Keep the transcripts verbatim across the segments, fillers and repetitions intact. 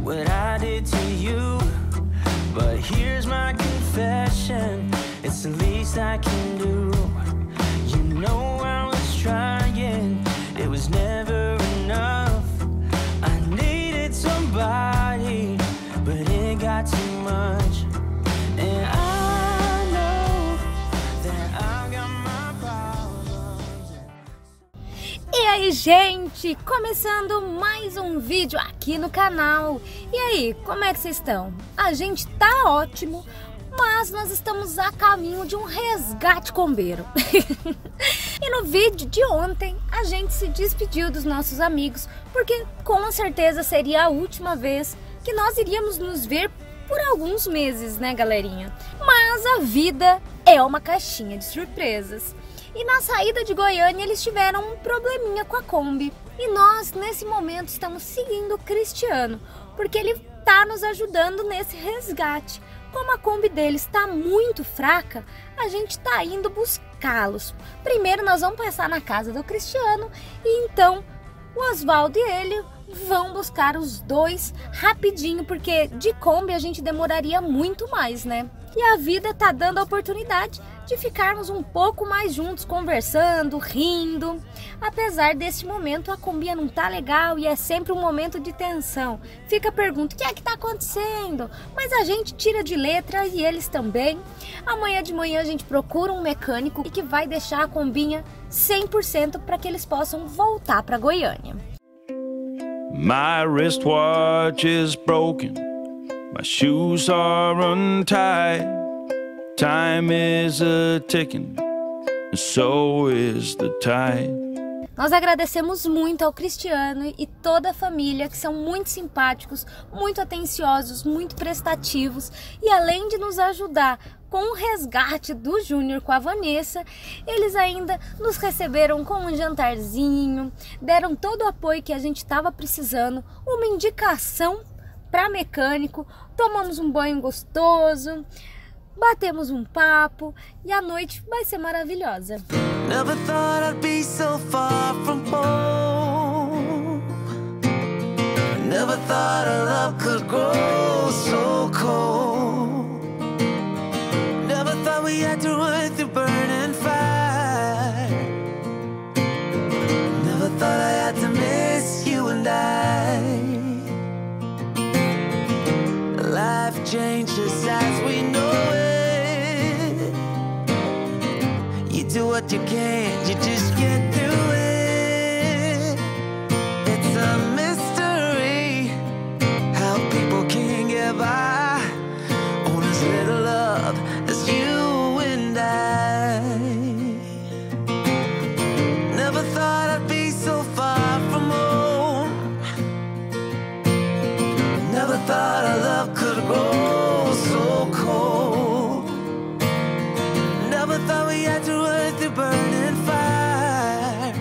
what I did to you. But here's my confession, it's the least I can do. You know I was trying, it was never enough. I needed somebody, but it got too much. And I know that I got my problems. E aí, gente, começando mais um vídeo aqui no canal. E aí, como é que vocês estão? A gente tá ótimo, mas nós estamos a caminho de um resgate combeiro. E no vídeo de ontem a gente se despediu dos nossos amigos, porque com certeza seria a última vez que nós iríamos nos ver por alguns meses, né, galerinha? Mas a vida é uma caixinha de surpresas. E na saída de Goiânia eles tiveram um probleminha com a Kombi. E nós, nesse momento, estamos seguindo o Cristiano, porque ele está nos ajudando nesse resgate. Como a Kombi deles está muito fraca, a gente está indo buscá-los. Primeiro nós vamos passar na casa do Cristiano e então o Oswaldo e ele vão buscar os dois rapidinho, porque de Kombi a gente demoraria muito mais, né? E a vida tá dando a oportunidade de ficarmos um pouco mais juntos, conversando, rindo. Apesar desse momento, a Kombi não tá legal e é sempre um momento de tensão. Fica a pergunta, o que é que tá acontecendo? Mas a gente tira de letra e eles também. Amanhã de manhã a gente procura um mecânico que vai deixar a Kombinha cem por cento para que eles possam voltar para Goiânia. My wristwatch is broken, my shoes are untied, time is a ticking, and so is the tide. Nós agradecemos muito ao Cristiano e toda a família, que são muito simpáticos, muito atenciosos, muito prestativos, e além de nos ajudar com o resgate do Júnior com a Vanessa, eles ainda nos receberam com um jantarzinho, deram todo o apoio que a gente estava precisando, uma indicação para mecânico, tomamos um banho gostoso, batemos um papo e a noite vai ser maravilhosa. Never thought I'd be so far from home. Never thought our love could grow so cold. Never thought we had to run through burning fire. Never thought I had to miss you and I. Life changes as we know it. You do what you can, you just get through it. It's a mystery how people can get by on as little love as you and I. Never thought I'd be so far from home. Never thought our love could grow so cold. Never thought we had to run through burning fire.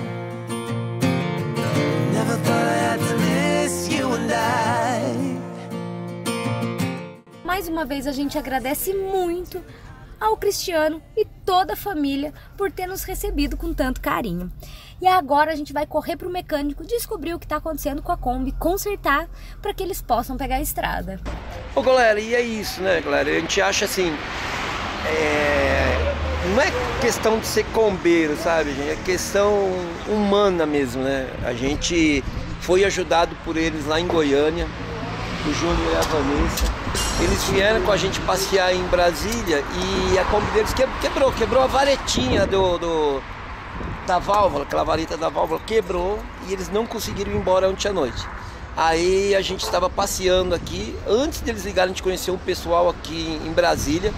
Never thought I had to miss you and I. Mais uma vez a gente agradece muito ao Cristiano e toda a família por ter nos recebido com tanto carinho. E agora a gente vai correr para o mecânico, descobrir o que está acontecendo com a Kombi, consertar para que eles possam pegar a estrada. Ô galera, e é isso, né galera? A gente acha assim, é... não é questão de ser combeiro, sabe, gente? É questão humana mesmo, né? A gente foi ajudado por eles lá em Goiânia, o Júnior e a Vanessa. Eles vieram com a gente passear em Brasília e a Kombi deles quebrou, quebrou a varetinha do, do, da válvula, aquela vareta da válvula quebrou e eles não conseguiram ir embora ontem à noite. Aí a gente estava passeando aqui, antes deles ligarem a gente conheceu um pessoal aqui em Brasília.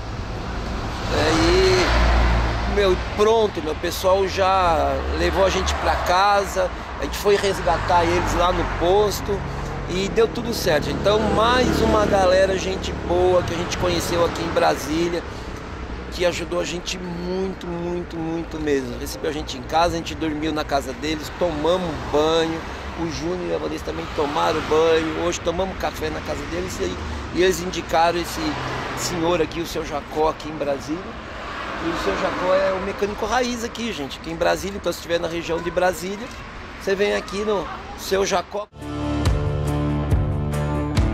Aí, meu, pronto, meu pessoal já levou a gente para casa, a gente foi resgatar eles lá no posto. E deu tudo certo. Então mais uma galera, gente boa que a gente conheceu aqui em Brasília, que ajudou a gente muito, muito, muito mesmo. Recebeu a gente em casa, a gente dormiu na casa deles, tomamos banho. O Júnior e a Vanessa também tomaram banho. Hoje tomamos café na casa deles e, e eles indicaram esse senhor aqui, o seu Jacó, aqui em Brasília. E o seu Jacó é o mecânico raiz aqui, gente, aqui em Brasília. Então se estiver na região de Brasília, você vem aqui no seu Jacó.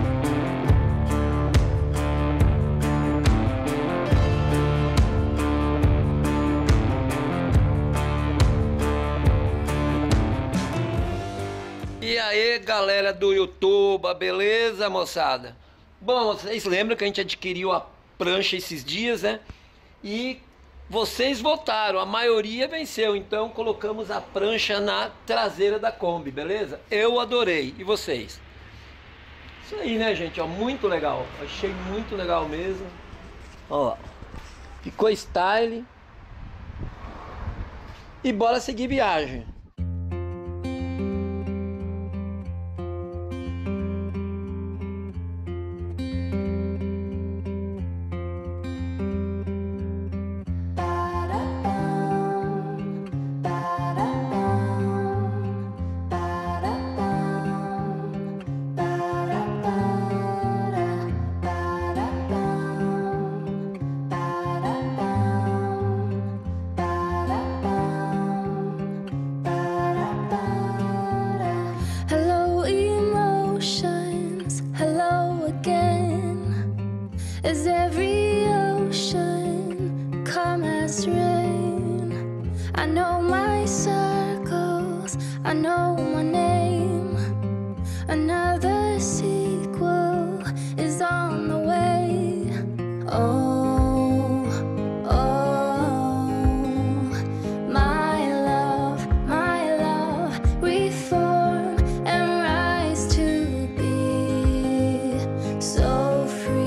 aí, galera do YouTube, beleza, moçada? Bom, vocês lembram que a gente adquiriu a prancha esses dias, né? E vocês votaram, a maioria venceu, então colocamos a prancha na traseira da Kombi, beleza? Eu adorei, e vocês? Isso aí, né, gente? Ó, muito legal, achei muito legal mesmo. Ó, ficou style. E bora seguir viagem. As every ocean come as rain, I know my circles, I know my name. Another sequel is on the way. Oh, oh, my love, my love, reform and rise to be so free.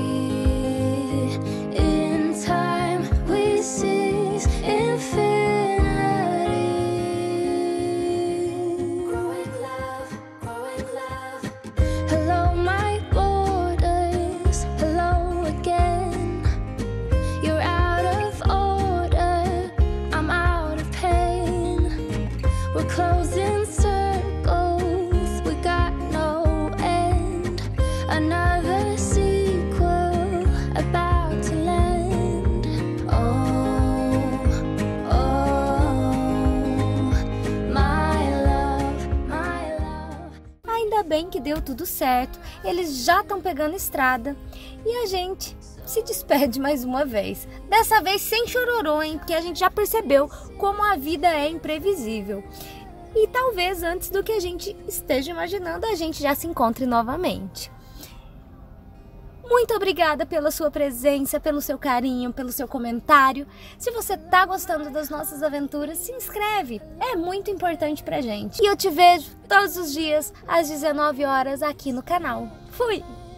Closing circles, we got no end. Another sequel about to land. Oh, oh, my love, my love. Ainda bem que deu tudo certo, eles já estão pegando estrada e a gente se despede mais uma vez. Dessa vez sem chororô, hein? Porque a gente já percebeu como a vida é imprevisível. E talvez antes do que a gente esteja imaginando, a gente já se encontre novamente. Muito obrigada pela sua presença, pelo seu carinho, pelo seu comentário. Se você tá gostando das nossas aventuras, se inscreve. É muito importante pra gente. E eu te vejo todos os dias às dezenove horas aqui no canal. Fui!